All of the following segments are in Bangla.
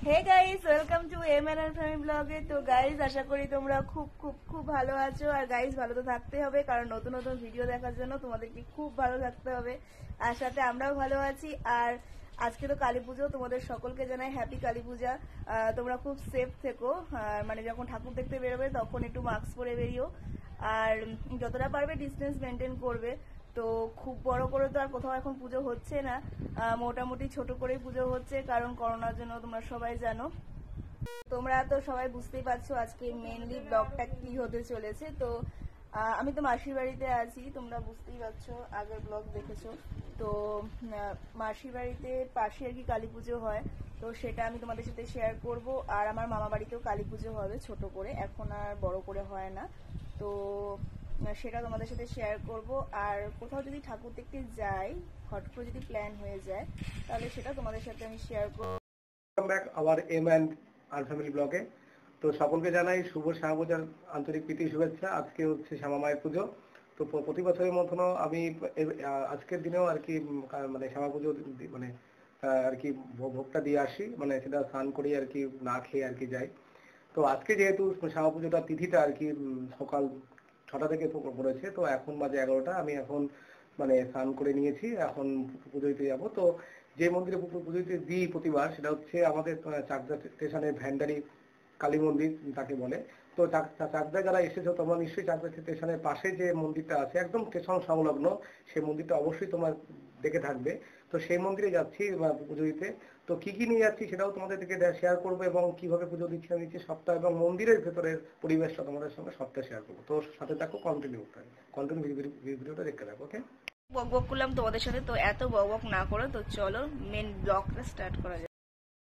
Hey guys, welcome to MN R family ব্লগে। তো গাইস, আশা করি তোমরা খুব খুব খুব ভালো আছো। আর গাইস, ভালো তো থাকতে হবে, কারণ নতুন নতুন ভিডিও দেখার জন্য তোমাদেরকে খুব ভালো থাকতে হবে। আর সাথে আমরাও ভালো আছি। আর আজকে তো কালী পুজো, তোমাদের সকলকে জানাই হ্যাপি কালী পূজা। তোমরা খুব সেফ থেকো। মানে যখন ঠাকুর দেখতে বেরোবে তখন একটু মাস্ক পরে বেরিও, আর যতটা পারবে ডিস্টেন্স মেনটেন করবে। তো খুব বড় করে তো আর কোথাও এখন পুজো হচ্ছে না, মোটামুটি ছোট করেই পুজো হচ্ছে, কারণ করোনার জন্য তোমরা সবাই জানো। তোমরা তো সবাই বুঝতেই পারছো আজকে মেনলি ব্লগটা কি হতে চলেছে। তো আমি তো মাসির বাড়িতে আছি, তোমরা বুঝতেই পারছো, আগের ব্লগ দেখেছো। তো মাসির বাড়িতে পাশে আর কি কালী পুজো হয়, তো সেটা আমি তোমাদের সাথে শেয়ার করব। আর আমার মামা বাড়িতেও কালী পুজো হবে ছোট করে, এখন আর বড় করে হয় না। তো সেটা তোমাদের সাথে শেয়ার করব। আর কোথাও যদি ঠাকুর দেখতে যাই, হট করে যদি প্ল্যান হয়ে যায়, তাহলে সেটা তোমাদের সাথে আমি শেয়ার করব। আবার এম অ্যান্ড আর ফ্যামিলি ব্লগে। তো সকলকে জানাই শুভ শ্যামা পূজার আন্তরিক প্রীতি শুভেচ্ছা। আজকে হচ্ছে শ্যামা মায়ের পুজো। তো প্রতি বছরের মতনও আমি আজকের দিনেও আর কি মানে শ্যামা পুজো মানে আর কি ভোগটা দিয়ে আসি, মানে সেটা স্নান করি আর কি, না খেয়ে আর কি যাই। তো আজকে যেহেতু শ্যামা পুজোটার তিথিটা আর কি সকাল 6টা থেকে পড়েছে, তো এখন বাজে 11টা। আমি এখন মানে স্নান করে নিয়েছি, এখন পুজো দিতে যাবো। তো যে মন্দিরে পুজো দিতে দিই প্রতিবার, সেটা হচ্ছে আমাদের চাকদা স্টেশনের ভ্যান্ডারি কালী মন্দির তাকে বলে। তো চাকদা যারা এসেছো, তোমরা নিশ্চয়ই চাকদা স্টেশনের পাশে যে মন্দিরটা আছে একদম স্টেশন সংলগ্ন, সেই মন্দিরটা অবশ্যই তোমার দেখে থাকবে। তো সেই মন্দিরে যাচ্ছি পুজো দিতে। তো কি কি নিয়ে যাচ্ছি সেটাও তোমাদের থেকে শেয়ার করবো, এবং কিভাবে পুজো দিচ্ছি আমি দিচ্ছি সবটা, এবং মন্দিরের ভেতরের পরিবেশটা তোমাদের সঙ্গে সবটা শেয়ার করবো। তো সাথে থাকো, কন্টিনিউ ভিডিওটা দেখতে থাকো। ওকে, বক বক করলাম তোমাদের সাথে, তো এত বক বক না করে তো চলো মেন ব্লগটা স্টার্ট করা যাক।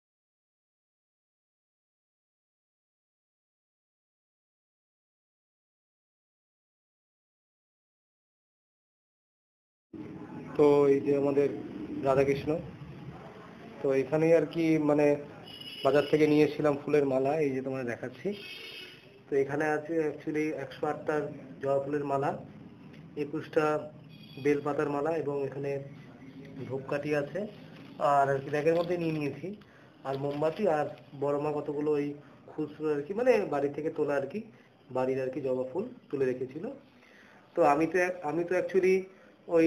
তো এই যে আমাদের রাধাকৃষ্ণ, তো এখানেই আর কি মানে বাজার থেকে নিয়েছিলাম ফুলের মালা, এই যে তোমরা দেখাচ্ছি। তো এখানে আছে অ্যাকচুয়ালি 108টা জবা ফুলের মালা, 21টা বেলপাতার মালা, এবং এখানে ধূপকাঠি আছে, আর ব্যাগের মধ্যে নিয়ে নিয়েছি, আর মোমবাতি, আর বড় মা কতগুলো ওই খুচরো আর কি, মানে বাড়ি থেকে তোলা আর কি, বাড়ির আর কি জবা ফুল তুলে রেখেছিল। তো আমি তো অ্যাকচুয়ালি ওই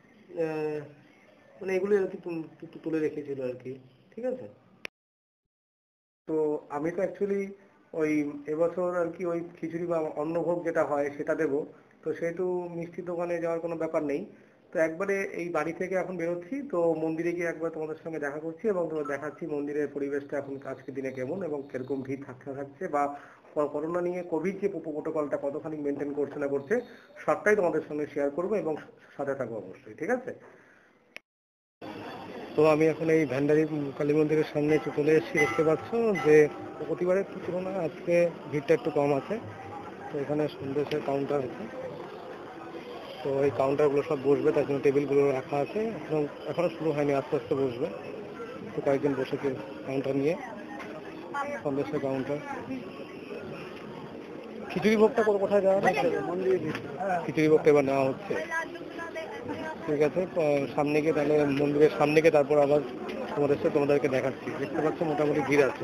মানে এগুলো আর কি তুলে রেখেছিল আর কি, ঠিক আছে। তো আমি তো অ্যাকচুয়ালি ওই এবছর আর কি ওই খিচুড়ি বা অন্নভোগ যেটা হয় সেটা দেবো। তো সেহেতু মিষ্টির দোকানে যাওয়ার কোনো ব্যাপার নেই। তো একবারে এই বাড়ি থেকে এখন বেরোচ্ছি, তো মন্দিরে গিয়ে একবার তোমাদের সঙ্গে দেখা করছি, এবং তোমাদের দেখাচ্ছি মন্দিরের পরিবেশটা এখন আজকের দিনে কেমন, এবং কিরকম ভিড় থাকছে, বা করোনা নিয়ে কোভিড যে প্রোটোকলটা কতখানি মেনটেন করছে না করছে, সবটাই তোমাদের সঙ্গে শেয়ার করবো, এবং সাথে থাকবো অবশ্যই, ঠিক আছে। তো আমি এখন এই ভ্যান্ডারি কালী মন্দিরের সামনে একটু চলে এসেছি, দেখতে পাচ্ছ যে প্রতিবারের তুলনায় আজকে ভিড়টা একটু কম আছে। তো এখানে সন্দেশের কাউন্টার আছে, তো এই কাউন্টারগুলো সব বসবে, তার জন্য টেবিলগুলো রাখা আছে, এখনো শুরু হয়নি, আস্তে আস্তে বসবে। তো কয়েকজন বসেছে কাউন্টার নিয়ে, সন্দেশের কাউন্টার। খিচুড়ি ভোগটা কোথায় যাওয়া হচ্ছে? খিচুড়ি ভোগটা এবার নেওয়া হচ্ছে, ঠিক আছে। সামনে গিয়ে তাহলে মন্দিরের সামনে গিয়ে তারপর আবার তোমাদেরকে দেখাচ্ছি। দেখতে পাচ্ছ মোটামুটি ভিড় আছে।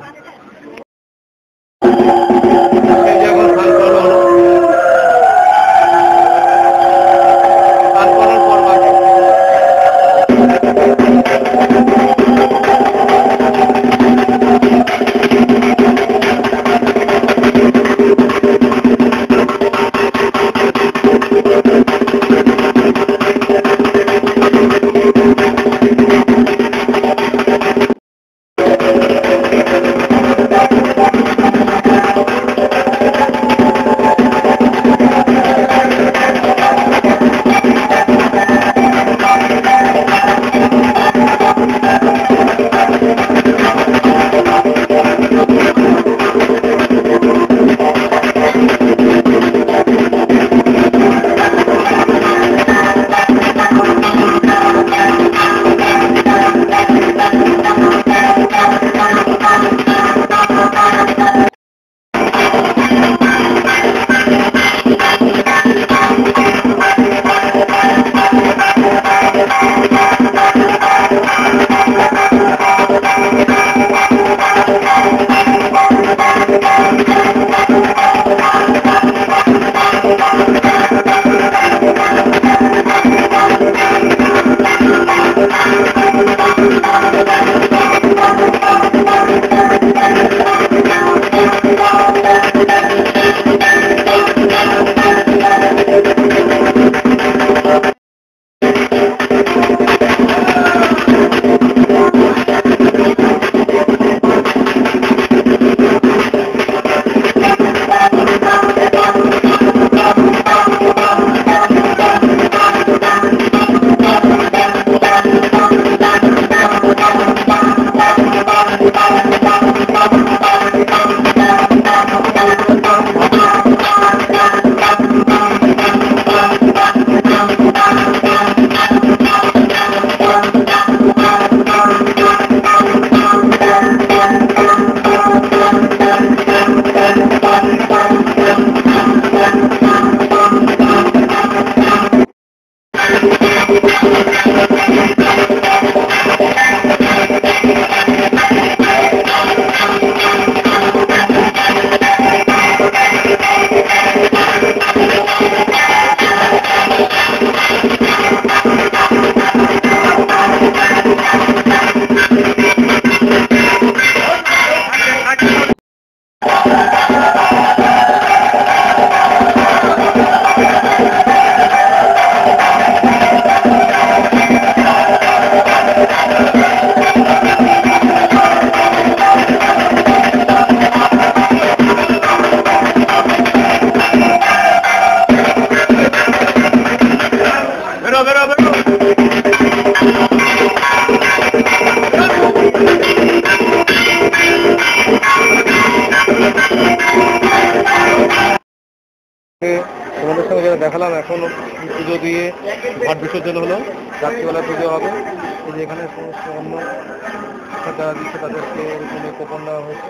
তোমাদের সঙ্গে যেটা দেখালাম, এখন পুজো দিয়ে ঘট বিসর্জন হলো, রাত্রিবেলা পুজো হবে। এই যে এখানে সমস্ত অন্য যারা দিচ্ছে তাদেরকে এরকম কোপন দেওয়া হয়েছে।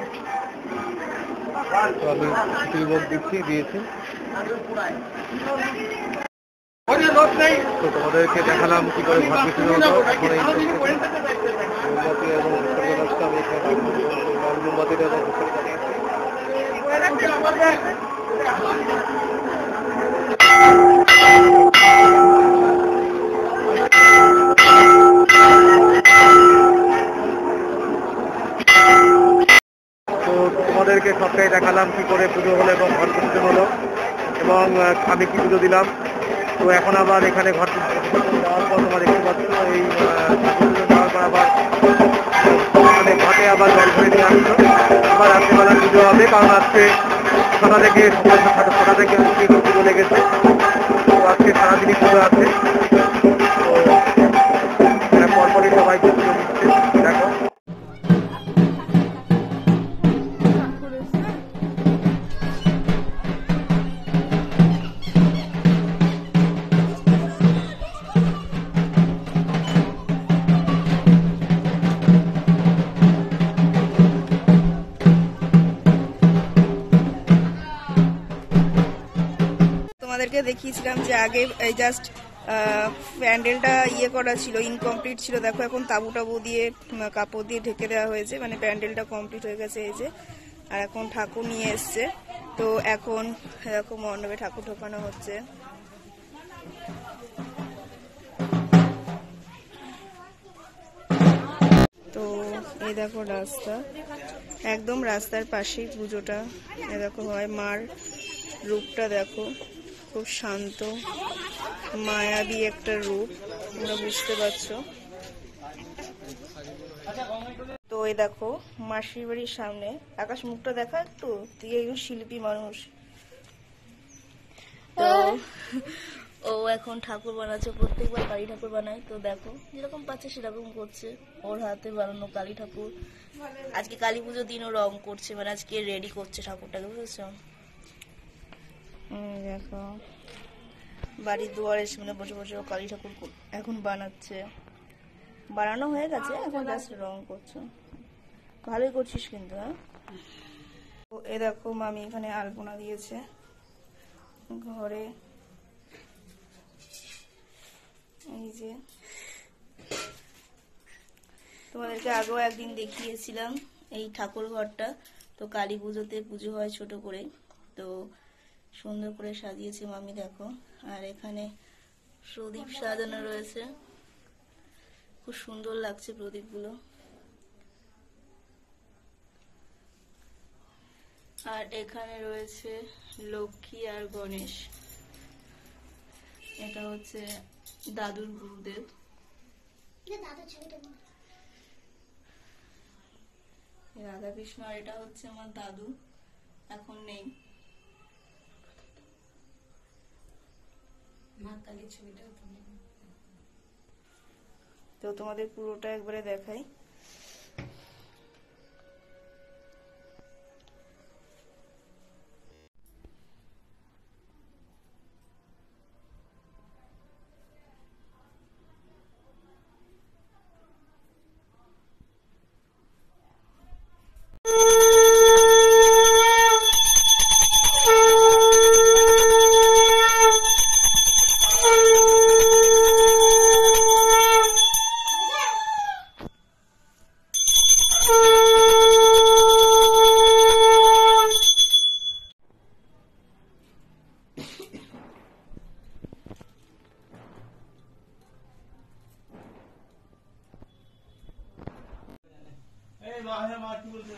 তো আমি খিচুড়ি ভোগ দিয়েছি। তো তোমাদেরকে দেখালাম কি করে ঘট বিসর্জন হলো। এখন এই মোমবাতি এবং বিসর্জন আসতে আমি এখানে মোমবাতিটা এবং তোমাদেরকে সবটাই দেখালাম কি করে পুজো হলো এবং ঘট বিসর্জন হলো এবং আমি কি পুজো দিলাম। তো এখন আবার এখানে ঘট বিসর্জন দেওয়ার পর তোমরা দেখতে পাচ্ছ এই ঠাকুর পুজো দেওয়ার পর আবার মানে ঘটে আবার জল ভরে নিয়ে আসলো। আবার রাত্রিবেলা পুজো হবে, কারণ আজকে ছটা থেকে আজকে পুজো লেগেছে। তো আজকে সারাদিনই পুজো আছে। তো পরপরই সবাইকে পুজো দিচ্ছে। দেখো তোমাদেরকে দেখিয়েছিলাম যে আগে জাস্ট প্যান্ডেলটা করা ছিল, ইনকমপ্লিট ছিল। দেখো এখন তাবু টাবু দিয়ে কাপড় দিয়ে ঢেকে দেওয়া হয়েছে, মানে প্যান্ডেলটা কমপ্লিট হয়ে গেছে। এই যে আর এখন ঠাকুর নিয়ে এসছে। তো এখন এরকম মণ্ডপে ঠাকুর ঢোকানো হচ্ছে। তো এই দেখো রাস্তা, একদম রাস্তার পাশেই পুজোটা। এই দেখো হয় মার রূপটা দেখো, খুব শান্ত মায়াবী একটা রূপ, তোমরা বুঝতে পারছো। তো এই দেখো মাসির বাড়ির সামনে আকাশ মুখটা দেখা, একটু তুই একজন শিল্পী মানুষ। তো ও এখন ঠাকুর বানাচ্ছে, প্রত্যেকবার কালী ঠাকুর বানায়। তো দেখো যেরকম পাচ্ছে সেরকম করছে, ওর হাতে বানানো কালী ঠাকুর। আজকে কালী পুজোর দিনও রং করছে, মানে আজকে রেডি করছে ঠাকুরটাকে, বুঝেছো। দেখো বাড়ির দুয়ারের সামনে বসে বসে কালী ঠাকুর এখন বানাচ্ছে, বানানো হয়ে গেছে, এখন জাস্ট রং করছো। ভালোই করছিস কিন্তু। হ্যাঁ, এ দেখো মামি এখানে আলপনা দিয়েছে ঘরে। এই যে তোমাদেরকে আগেও একদিন দেখিয়েছিলাম এই ঠাকুর ঘরটা। তো কালী পুজোতে পুজো হয় ছোট করে, তো সুন্দর করে সাজিয়েছে মামি দেখো। আর এখানে প্রদীপ সাজানো রয়েছে, খুব সুন্দর লাগছে প্রদীপগুলো। আর এখানে রয়েছে লক্ষ্মী আর গণেশ, এটা হচ্ছে দাদুর গুরুদেব। রাধা কৃষ্ণ, আর এটা হচ্ছে আমার দাদু, এখন নেই। তো তোমাদের পুরোটা একবারে দেখাই।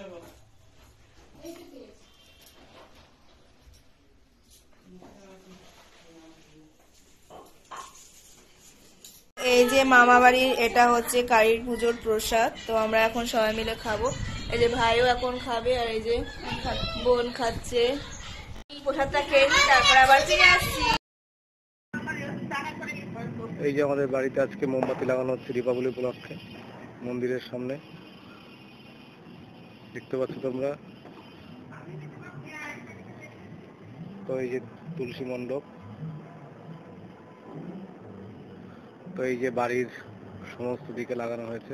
এই যে মামা বাড়ির এটা হচ্ছে কালীর পুজোর প্রসাদ, তো আমরা এখন সবাই মিলে খাবো। এই যে ভাইও এখন খাবে, আর এই যে বোন খাচ্ছে। প্রসাদটা খেয়ে নিই, তারপর আবার ফিরে আসছি। এই যে আমাদের বাড়িতে আজকে মোমবাতি লাগানো হচ্ছে দীপাবলি উপলক্ষে মন্দিরের সামনে, দেখতে পাচ্ছ তোমরা। তো এই যে তুলসী মণ্ডপ, তো এই যে বাড়ির সমস্ত দিকে লাগানো হয়েছে।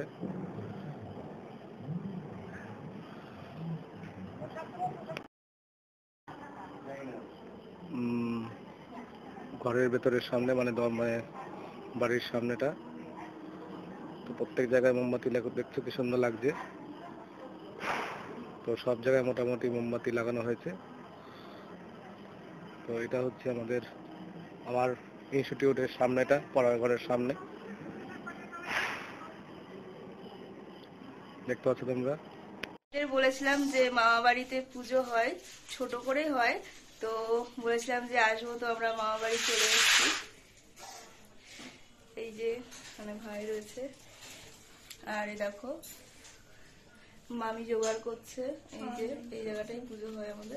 ঘরের ভেতরের সামনে মানে বাড়ির সামনেটা, তো প্রত্যেক জায়গায় মোমবাতি দেখছো কি সুন্দর লাগছে। তো সব জায়গায় মোটামুটি মোমবাতি লাগানো হয়েছে। তো এটা হচ্ছে আমার ইনস্টিটিউটের সামনেটা, পড়ার ঘরের সামনে, দেখতে পাচ্ছ তোমরা। বলেছিলাম যে মামা বাড়িতে পুজো হয়, ছোট করে হয়, তো বলেছিলাম যে আসবো, তো আমরা মামা বাড়ি চলে এসেছি। এই যে মানে ভাই রয়েছে, আর এই দেখো মামি জোগাড় করছে। এই যে এই জায়গাটাই পুজো হয় আমাদের।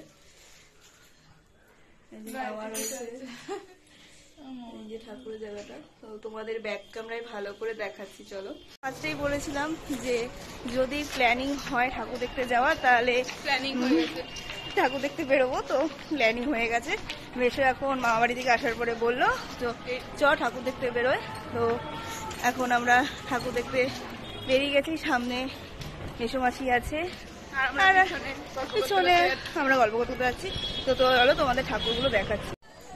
এই যে মামা রয়েছে, এই যে ঠাকুরের জায়গাটা। তো তোমাদের ব্যাক ক্যামেরায় ভালো করে দেখাচ্ছি, চলো। ফার্স্টেই বলেছিলাম যে যদি প্ল্যানিং হয় ঠাকুর দেখতে যাওয়া, তাহলে ঠাকুর দেখতে বেরোবো, তো প্ল্যানিং হয়ে গেছে। মেশো এখন মামা বাড়ি থেকে আসার পরে বললো তো চ ঠাকুর দেখতে বেরোয়। তো এখন আমরা ঠাকুর দেখতে বেরিয়ে গেছি। সামনে মেশো মাসি আছে, আর পিছনে আমরা গল্প করতে যাচ্ছি। তো চলো তোমাদের ঠাকুরগুলো দেখাচ্ছি।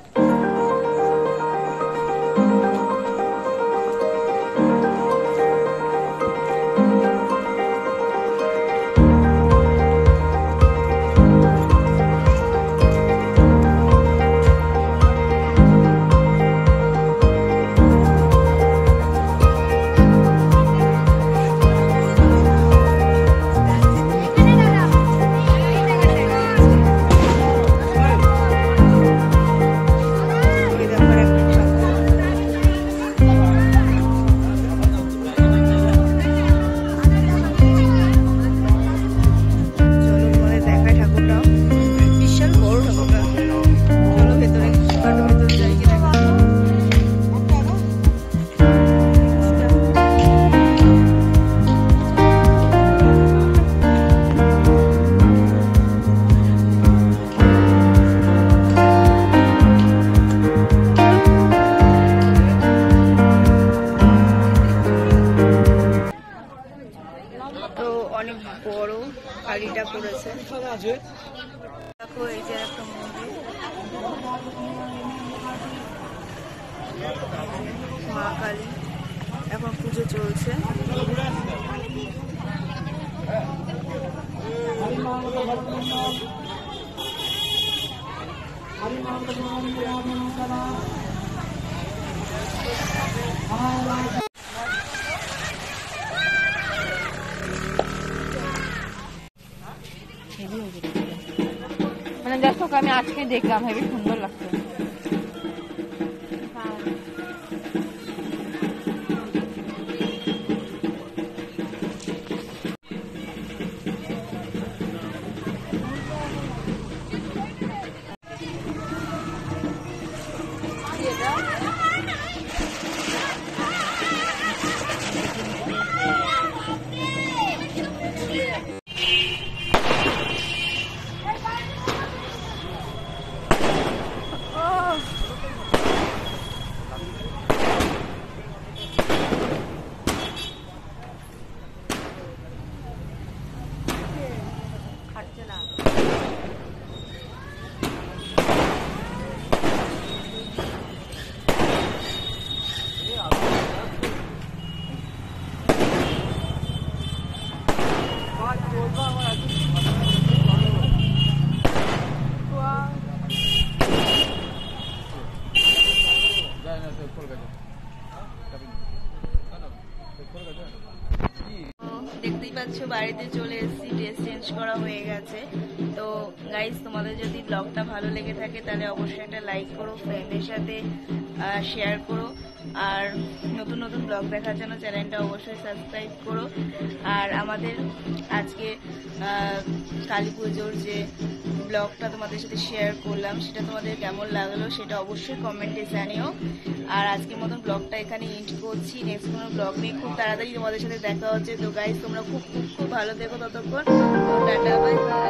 অনেক বড় কালীটা করেছে। দেখো এই যে একটা মন্দির, মা কালী, এখন পুজো চলছে। মানে দেখো আমি আজকে দেখলাম, হেবি সুন্দর লাগছে। দেখতেই পাচ্ছ বাড়িতে চলে এসেছি, ড্রেস চেঞ্জ চেঞ্জ করা হয়ে গেছে। তো গাইজ তোমাদের যদি ব্লগটা ভালো লেগে থাকে তাহলে অবশ্যই একটা লাইক করো, ফ্রেন্ডের সাথে শেয়ার করো, আর নতুন নতুন ব্লগ দেখার জন্য চ্যানেলটা অবশ্যই সাবস্ক্রাইব করো। আর আমাদের আজকে কালী পুজোর যে ব্লগটা তোমাদের সাথে শেয়ার করলাম সেটা তোমাদের কেমন লাগলো সেটা অবশ্যই কমেন্টে জানিও। আর আজকের মতন ব্লগটা এখানে এন্ড করছি। নেক্সট কোনো ব্লগ নিয়ে খুব তাড়াতাড়ি তোমাদের সাথে দেখা হচ্ছে। তো গাইজ তোমরা খুব খুব খুব ভালো থেকো ততক্ষণ। Tata, bye by.